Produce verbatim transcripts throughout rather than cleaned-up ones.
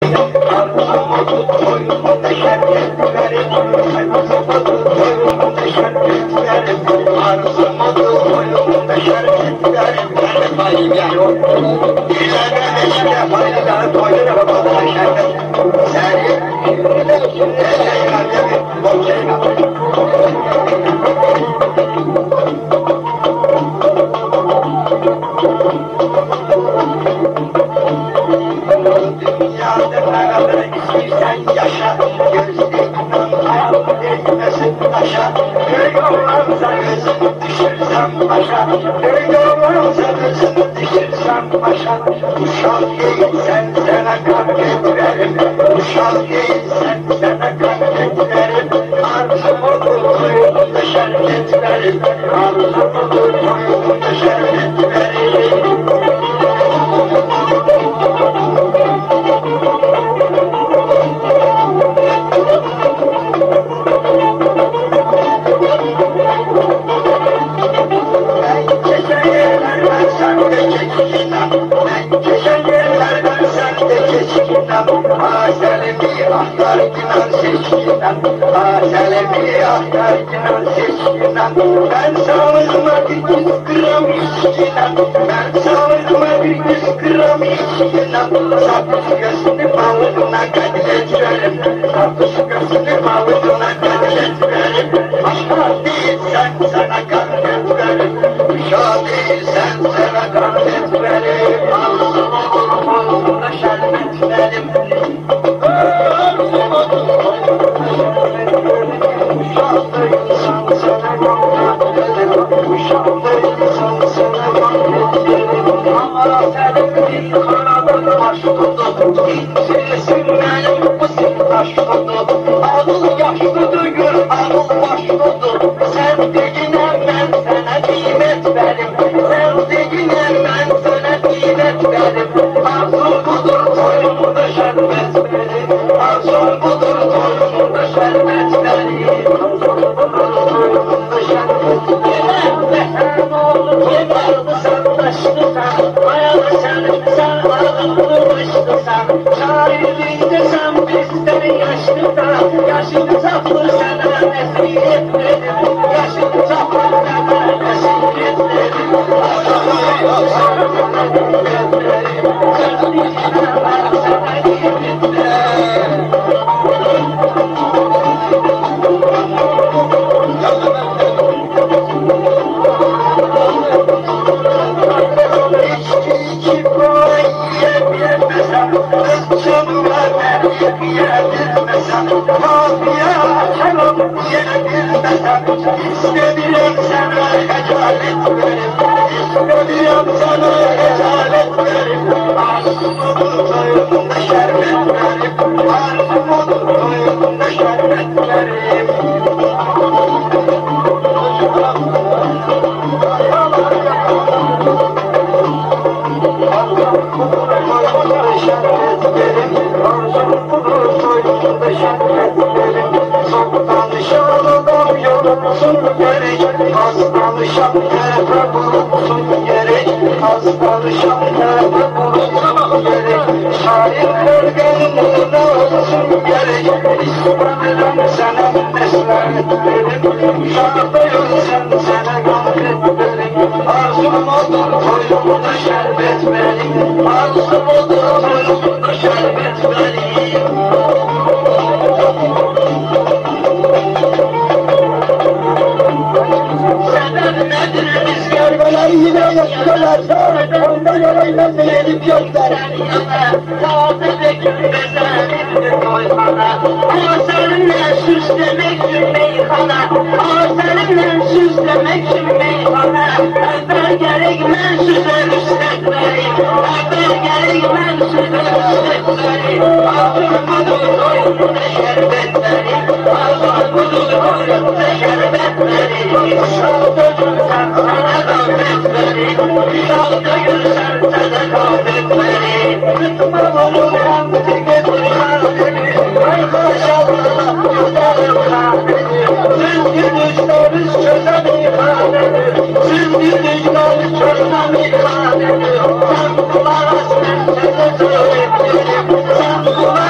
Sen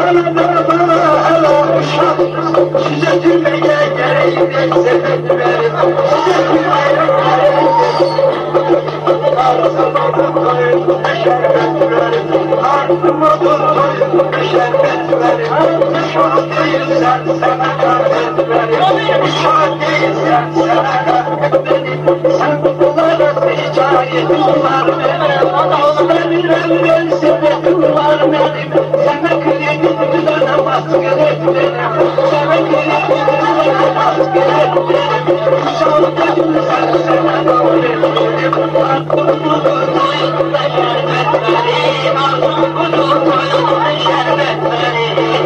Bana da bana helal uşak, size gülmeye gereğiyle sepet verin, size gülmeye gereğiyle. Ağzıma tutayım, şerbet verin, ağzıma tutayım, şerbet verin. Uşak değilsen sana kahvet verin, uşak değilsen sana kahvet verin. Sen kullarız hikaye, kullar benim, benim evren sepetim var benim. Sana kıyım bana maskeret benim, sana kıyım bana maskeret benim. Uşak değilsen sana kahvet verin, ağzıma tutayım da şerbet verin, ağzıma tutayım da şerbet verin.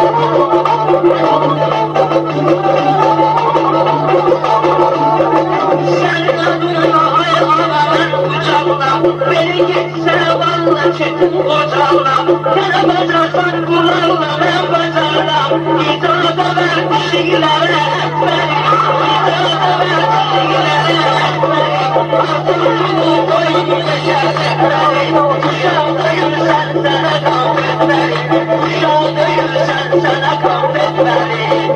Senin adına hayvanların kucağına, beni gitsene valla çetin ocağına. Bana bacarsan kullarla ben bacarlam, İdada ver kişilere etmeli, İdada ver kişilere etmeli. Ağzını koyun da şerbet verin, uşağda yürüsen sana kahvet verin, uşağda yürüsen sana kahvet verin.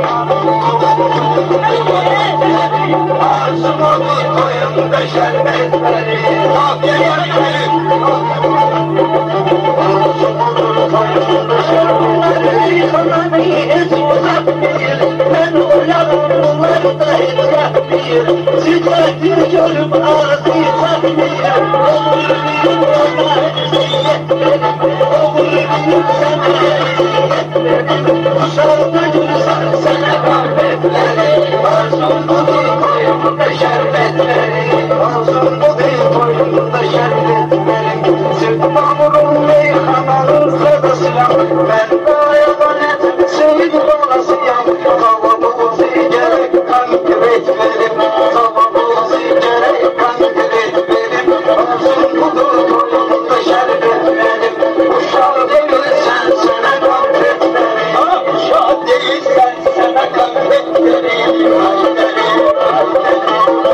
Ağzıma koyun da şerbet verin, afiyet verin. Hiç uzatmayın, ben uyanımlar da hiç yapmayın. Sıcak görüm ağzı takmayın, olur muyum ona eziyet verin, olur muyum sana eziyet verin. Uşağda yürüsen sana kahvet verin, ağzımda koyun da şerbet verin, ağzımda koyun da şerbet verin. Sırtma vurun meyhananın sırasıyla, ben dayanet seyir dolasıyam. Kavanozu gerek kan gerek verim, kavanozu gerek kan gerek verim. Ağzım budur koyun da şerbet verim, uşağı değilsen sana kahvet verim, uşağı değilsen sana kahvet verim. Ay verim, ay verim.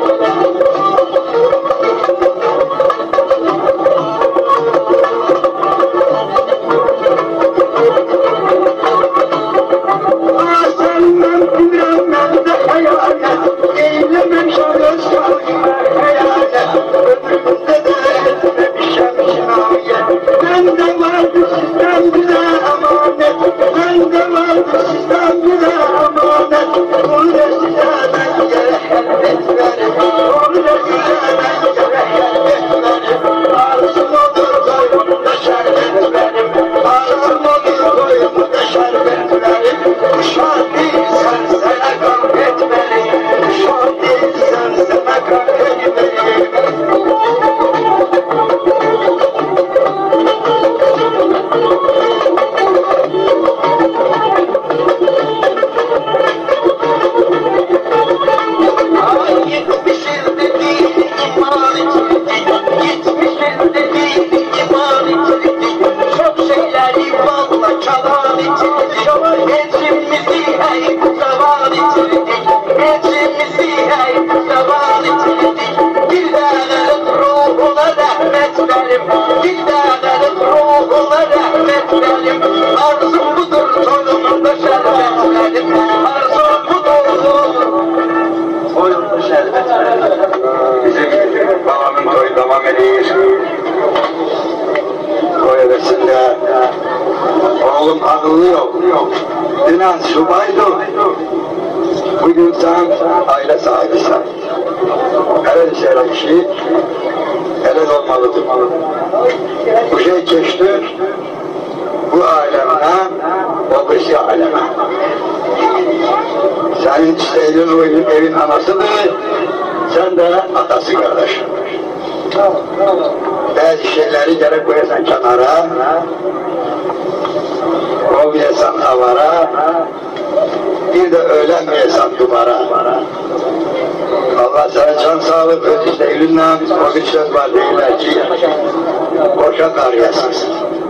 İnan subaydı, bugün sen aile sahibisin. Her şey işi helal olmalıdır. Bu şey geçti, bu alemden o kişi aleme. Senin istediğin o evin, evin anasıdır, sen de atası kardeş. Bazı şeyleri gerek koyarsan kenara, olmayasan avara, bir de öğlenmeyesan duvara. Allah sana can sağlık ver, işte elinden o bir söz var değiller ki, boşa kar yasız.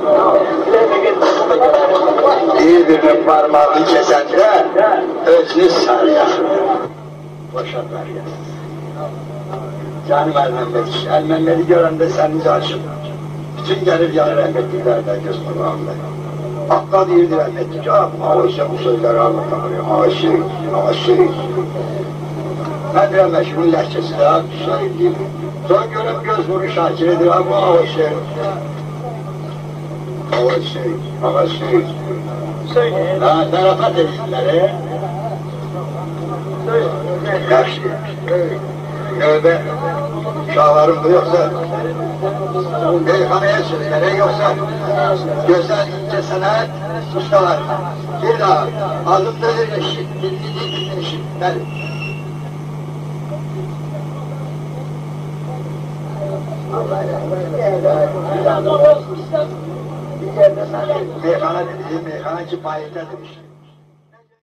Birbirinin parmağını kesen de özünü sarıyor. Boşa kar yasız. Canım El-Mehmet, El-Mehmet'i gören de senin canın. Bütün gelir yanı rahmetliler de göz kulağımda. Hakka değildir elbette ki. Ama işte bu sözleri anlatamıyor. Aşık, aşık. Ben biraz meşgul lehçesi daha söyleyeyim. Son görüm göz vuru şakiridir ama aşık. Aşık, aşık. Söyleyin. Ha, zarafat edildiler. Yaxşı. Növbe şahlarımda yoksa meyhaneye sözlere yoksa güzel ince sanat ustalar. Bir daha adımları eşit, dilini eşit. Benim. Meyhana dediğim meyhana ki payita demiştim.